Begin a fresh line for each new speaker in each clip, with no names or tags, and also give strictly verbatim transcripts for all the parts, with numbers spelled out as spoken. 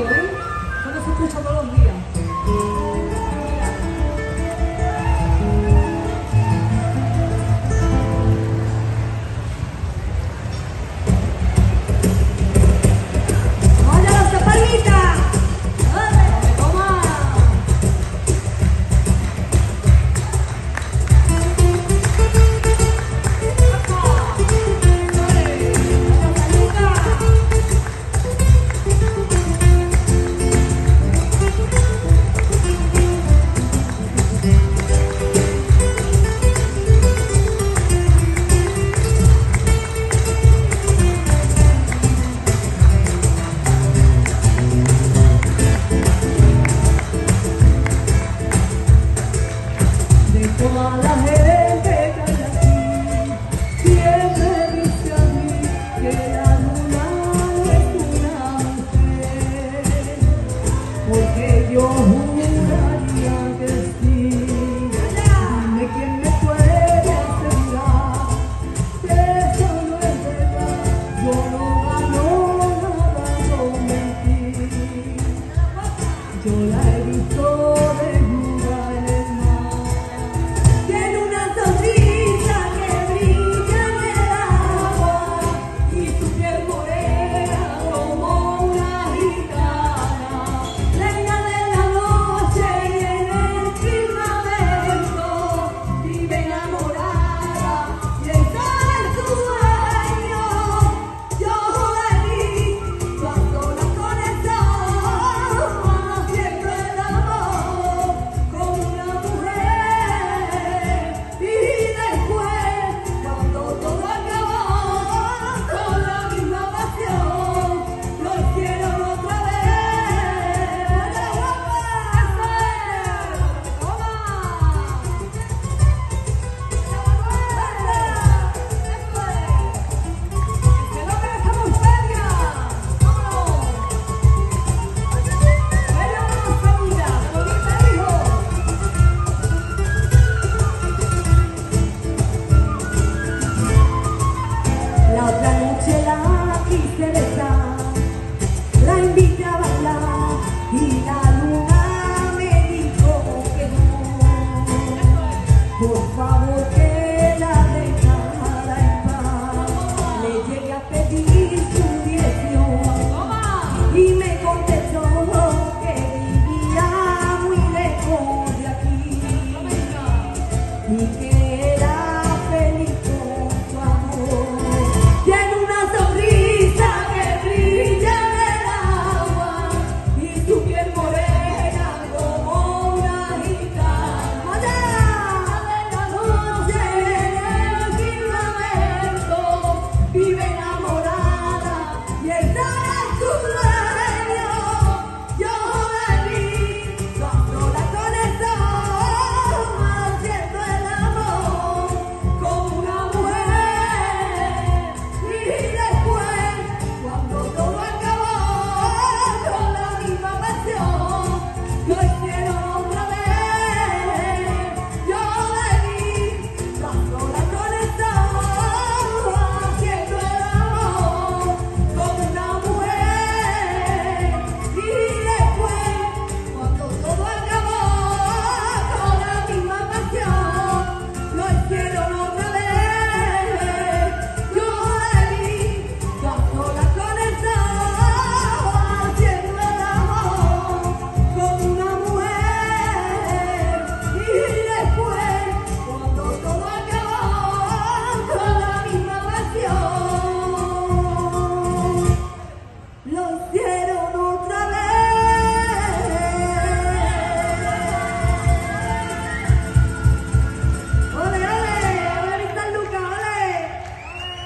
bonito, ¿ven? Eso no se escucha todos los días.
Toda la gente que hay aquí siempre dice a mí que la luna es una mujer, porque yo juraría que sí. Dime quién me puede asegurar que eso no es verdad. Yo no gano nada con mentir. Yo la he visto desnuda en el mar. La otra noche la quise besar, la invité a bailar y la luna me dijo que no. Por favor que la dejara en paz. Le llegué a pedir su dirección y me contestó que vivía muy lejos de aquí y que era feliz con su amor.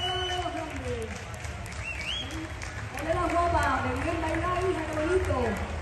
Ponle la ropa, me vienen bailar, hija, qué bonito.